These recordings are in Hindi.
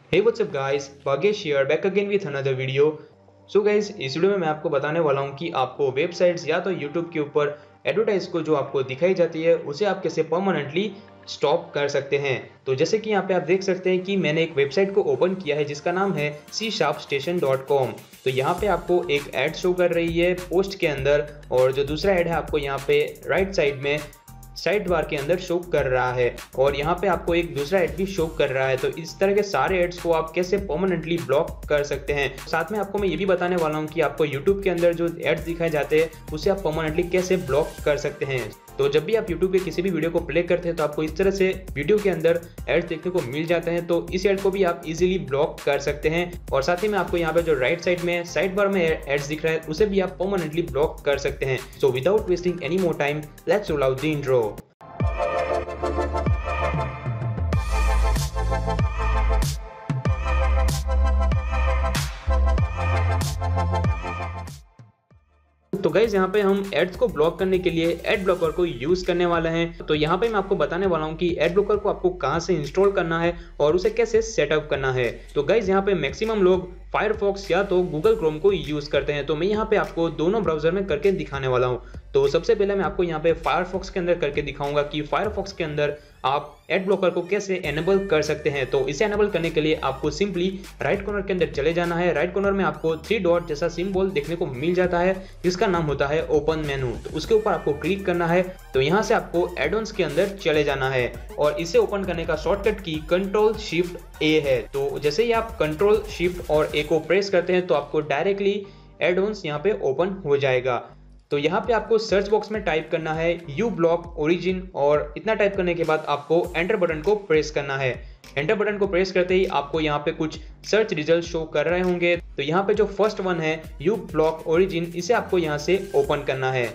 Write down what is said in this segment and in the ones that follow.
Hey, what's up guys, Bhagyesh here, back again with another video. So guys, इस वीडियो में मैं आपको बताने वाला हूँ कि आपको वेबसाइट्स या तो YouTube के ऊपर एडवर्टाइज को जो आपको दिखाई जाती है उसे आप कैसे परमानेंटली स्टॉप कर सकते हैं। तो जैसे कि यहाँ पे आप देख सकते हैं कि मैंने एक वेबसाइट को ओपन किया है जिसका नाम है c#station.com। तो यहाँ पे आपको एक ऐड शो कर रही है पोस्ट के अंदर, और जो दूसरा ऐड है आपको यहाँ पे राइट साइड में साइड बार के अंदर शो कर रहा है, और यहाँ पे आपको एक दूसरा ऐड भी शो कर रहा है। तो इस तरह के सारे एड्स को आप कैसे परमानेंटली ब्लॉक कर सकते हैं। साथ में आपको मैं ये भी बताने वाला हूँ कि आपको YouTube के अंदर जो एड्स दिखाए जाते हैं उसे आप परमानेंटली कैसे ब्लॉक कर सकते हैं। तो जब भी आप YouTube के किसी भी वीडियो को प्ले करते हैं तो आपको इस तरह से वीडियो के अंदर एड्स देखने को मिल जाते हैं। तो इस एड को भी आप इजीली ब्लॉक कर सकते हैं, और साथ ही में आपको यहाँ पे जो राइट साइड में साइड बार में एड्स दिख रहा है उसे भी आप परमानेंटली ब्लॉक कर सकते हैं। So without wasting any more time, let's roll out the intro. तो गाइज यहाँ पे हम एड्स को ब्लॉक करने के लिए एड ब्लॉकर को यूज करने वाले हैं। तो यहाँ पे मैं आपको बताने वाला हूँ कि एड ब्लॉकर को आपको कहाँ से इंस्टॉल करना है और उसे कैसे सेटअप करना है। तो गाइज यहाँ पे मैक्सिमम लोग फायरफॉक्स या तो गूगल क्रोम को यूज करते हैं। तो मैं यहाँ पे आपको दोनों ब्राउजर में करके दिखाने वाला हूँ। तो सबसे पहले मैं आपको यहाँ पे फायरफॉक्स के अंदर करके दिखाऊंगा कि फायरफॉक्स के अंदर आप एड ब्लॉकर को कैसे एनेबल कर सकते हैं। तो इसे एनेबल करने के लिए आपको सिंपली राइट कॉर्नर के अंदर चले जाना है। राइट कॉर्नर में आपको 3 डॉट जैसा सिंबल देखने को मिल जाता है जिसका नाम होता है ओपन मेनू। तो उसके ऊपर आपको क्लिक करना है। तो यहाँ से आपको एड-ऑन्स के अंदर चले जाना है, और इसे ओपन करने का शॉर्टकट की Ctrl+Shift+A है। तो जैसे ही आप Ctrl+Shift और A को प्रेस करते हैं तो आपको डायरेक्टली एड-ऑन्स यहाँ पे ओपन हो जाएगा। तो यहाँ पे आपको सर्च बॉक्स में टाइप करना है uBlock origin, और इतना टाइप करने के बाद आपको एंटर बटन को प्रेस करना है। एंटर बटन को प्रेस करते ही आपको यहाँ पे कुछ सर्च रिजल्ट शो कर रहे होंगे। तो यहाँ पे जो फर्स्ट वन है uBlock origin, इसे आपको यहाँ से ओपन करना है।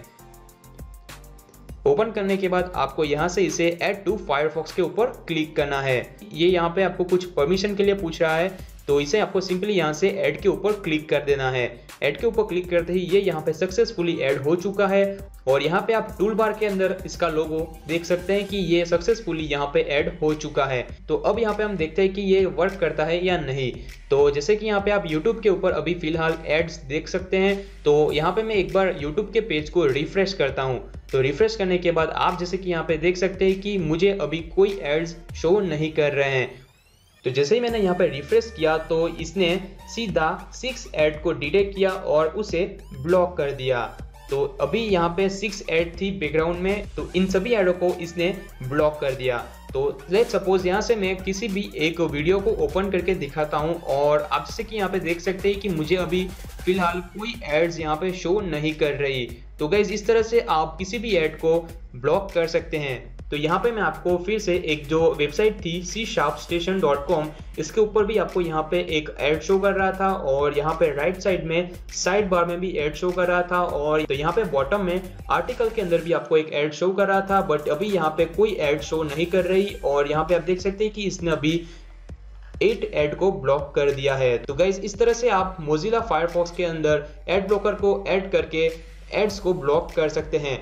ओपन करने के बाद आपको यहाँ से इसे ऐड टू फायरफॉक्स के ऊपर क्लिक करना है। ये यहाँ पे आपको कुछ परमिशन के लिए पूछ रहा है, तो इसे आपको सिंपली यहाँ से ऐड के ऊपर क्लिक कर देना है। ऐड के ऊपर क्लिक करते ही ये यहाँ पे सक्सेसफुली ऐड हो चुका है, और यहाँ पे आप टूल बार के अंदर इसका लोगो देख सकते हैं कि ये सक्सेसफुली यहाँ पे ऐड हो चुका है। तो अब यहाँ पे हम देखते हैं कि ये वर्क करता है या नहीं। तो जैसे कि यहाँ पे आप YouTube के ऊपर अभी फिलहाल एड्स देख सकते हैं। तो यहाँ पे मैं एक बार YouTube के पेज को रिफ्रेश करता हूँ। तो रिफ्रेश करने के बाद आप जैसे कि यहाँ पे देख सकते हैं कि मुझे अभी कोई एड्स शो नहीं कर रहे हैं। तो जैसे ही मैंने यहाँ पे रिफ्रेश किया तो इसने सीधा 6 ऐड को डिटेक्ट किया और उसे ब्लॉक कर दिया। तो अभी यहाँ पे 6 ऐड थी बैकग्राउंड में, तो इन सभी ऐडों को इसने ब्लॉक कर दिया। तो लेट्स सपोज यहाँ से मैं किसी भी एक वीडियो को ओपन करके दिखाता हूँ, और आप जैसे कि यहाँ पे देख सकते हैं कि मुझे अभी फिलहाल कोई एड्स यहाँ पे शो नहीं कर रही। तो गाइज इस तरह से आप किसी भी ऐड को ब्लॉक कर सकते हैं। तो यहाँ पे मैं आपको फिर से एक जो वेबसाइट थी c#station.com, इसके ऊपर भी आपको यहाँ पे एक ऐड शो कर रहा था, और यहाँ पे राइट साइड में साइड बार में भी ऐड शो कर रहा था, और तो यहाँ पे बॉटम में आर्टिकल के अंदर भी आपको एक ऐड शो कर रहा था। बट अभी यहाँ पे कोई ऐड शो नहीं कर रही, और यहाँ पे आप देख सकते हैं कि इसने अभी 8 ऐड को ब्लॉक कर दिया है। तो गाइज इस तरह से आप मोजिला फायरफॉक्स के अंदर एड ब्लॉकर को ऐड करके एड्स को ब्लॉक कर सकते हैं।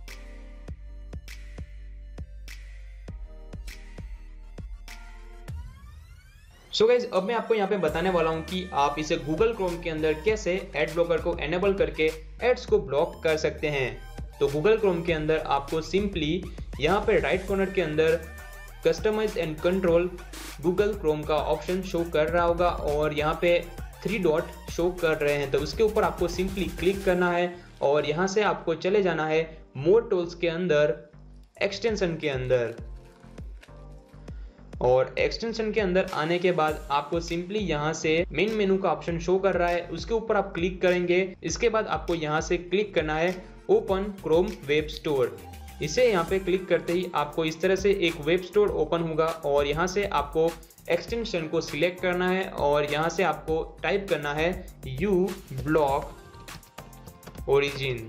सो गाइज अब मैं आपको यहाँ पे बताने वाला हूँ कि आप इसे गूगल क्रोम के अंदर कैसे एड ब्लॉकर को एनेबल करके एड्स को ब्लॉक कर सकते हैं। तो गूगल क्रोम के अंदर आपको सिंपली यहाँ पे राइट कॉर्नर के अंदर customise and control Google Chrome का ऑप्शन शो कर रहा होगा, और यहाँ पे 3 डॉट शो कर रहे हैं। तो उसके ऊपर आपको सिंपली क्लिक करना है, और यहाँ से आपको चले जाना है मोर टूल्स के अंदर, एक्सटेंशन के अंदर, और एक्सटेंशन के अंदर आने के बाद आपको सिंपली यहाँ से मेन मेनू का ऑप्शन शो कर रहा है, उसके ऊपर आप क्लिक करेंगे। इसके बाद आपको यहाँ से क्लिक करना है ओपन क्रोम वेब स्टोर। इसे यहाँ पे क्लिक करते ही आपको इस तरह से एक वेब स्टोर ओपन होगा, और यहाँ से आपको एक्सटेंशन को सिलेक्ट करना है, और यहाँ से आपको टाइप करना है uBlock origin।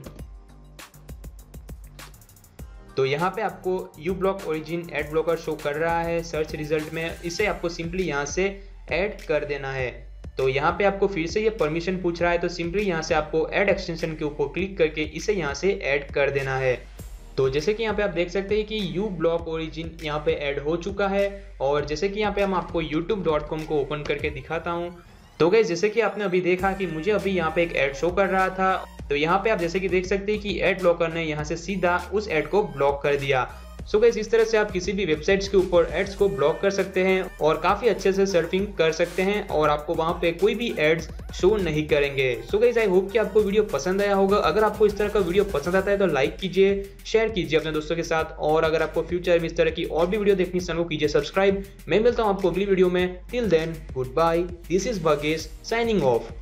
तो यहाँ पे आपको uBlock origin ad blocker show कर रहा है सर्च रिजल्ट में। इसे आपको सिंपली यहाँ से ऐड कर देना है। तो यहाँ पे आपको फिर से ये परमिशन पूछ रहा है, तो सिंपली यहाँ से आपको ऐड एक्सटेंशन के ऊपर क्लिक करके इसे यहाँ से ऐड कर देना है। तो जैसे कि यहाँ पे आप देख सकते हैं कि uBlock ओरिजिन यहाँ पे ऐड हो चुका है। और जैसे कि यहाँ पे हम आपको youtube.com को ओपन करके दिखाता हूँ। तो गाइस जैसे कि आपने अभी देखा कि मुझे अभी यहाँ पे एक ऐड शो कर रहा था, तो यहाँ पे आप जैसे कि देख सकते हैं कि एड ब्लॉकर ने यहाँ से सीधा उस ऐड को ब्लॉक कर दिया। सो गाइस इस तरह से आप किसी भी वेबसाइट्स के ऊपर एड्स को ब्लॉक कर सकते हैं और काफी अच्छे से सर्फिंग कर सकते हैं और आपको वहां पे कोई भी एड्स शो नहीं करेंगे। सो गाइस आई होप कि आपको वीडियो पसंद आया होगा। अगर आपको इस तरह का वीडियो पसंद आता है तो लाइक कीजिए, शेयर कीजिए अपने दोस्तों के साथ, और अगर आपको फ्यूचर में इस तरह की और भी वीडियो देखनी चैनल को कीजिए सब्सक्राइब। मैं मिलता हूँ आपको अगली वीडियो में। Till then good bye, this is Bhagyesh signing of.